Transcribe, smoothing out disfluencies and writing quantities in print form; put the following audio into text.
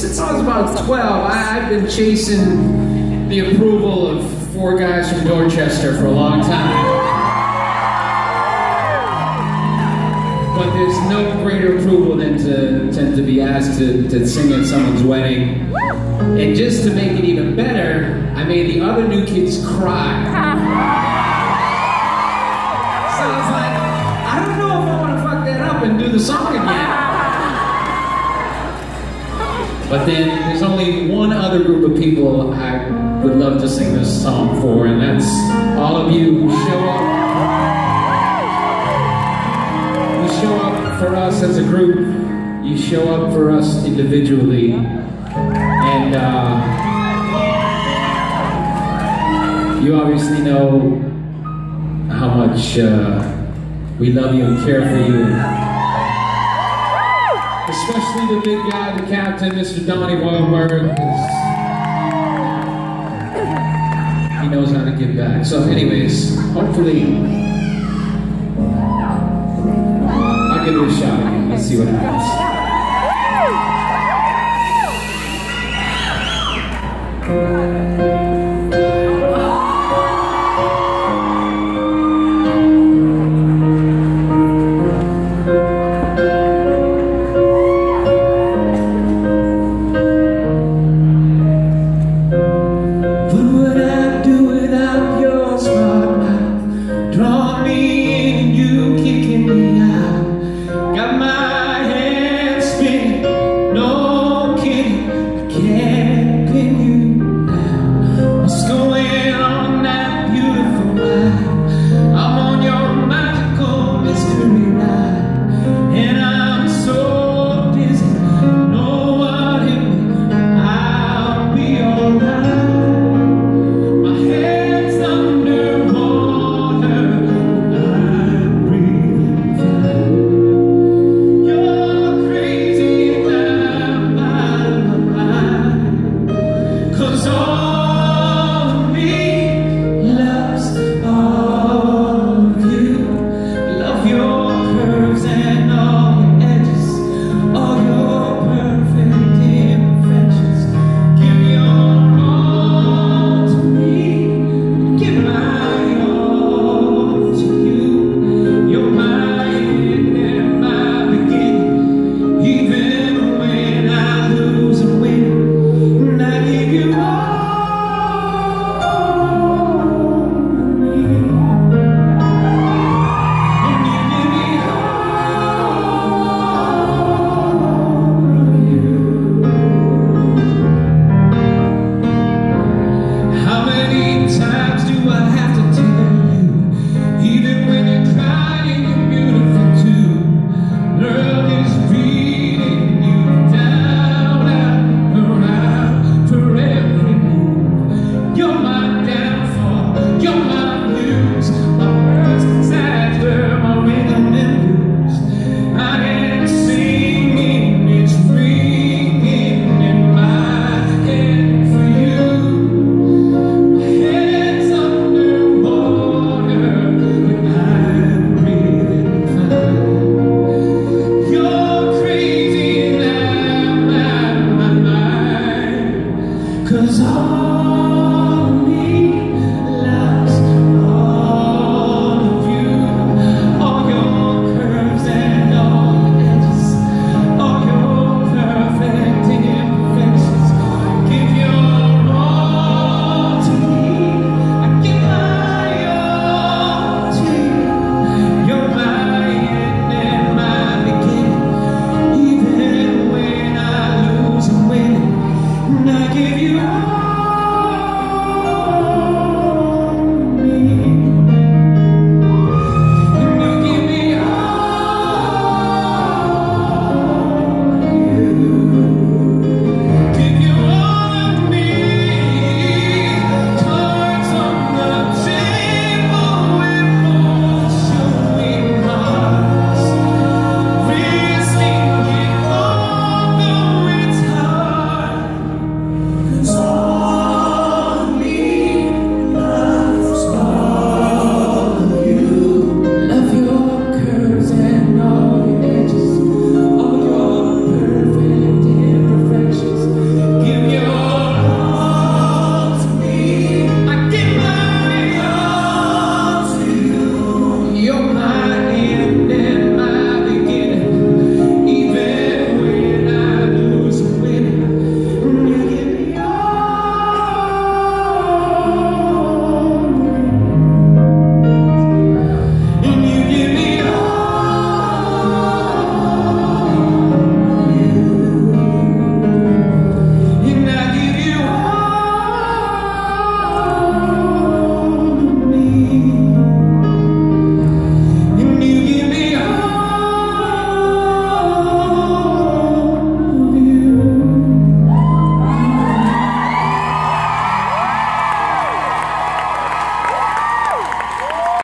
since I was about 12, I've been chasing the approval of 4 guys from Dorchester for a long time. But there's no greater approval than to be asked to sing at someone's wedding. And just to make it even better, I made the other new kids cry. So I was like, I don't know if I want to fuck that up and do the song again. But then there's only one other group of people I would love to sing this song for, and that's all of you who show up. You show up for us as a group, you show up for us individually, and you obviously know how much we love you and care for you. Especially the big guy, the captain, Mr. Donnie Wahlberg. He knows how to give back. So anyways, hopefully, I'll give it a shot again. Let's see what happens.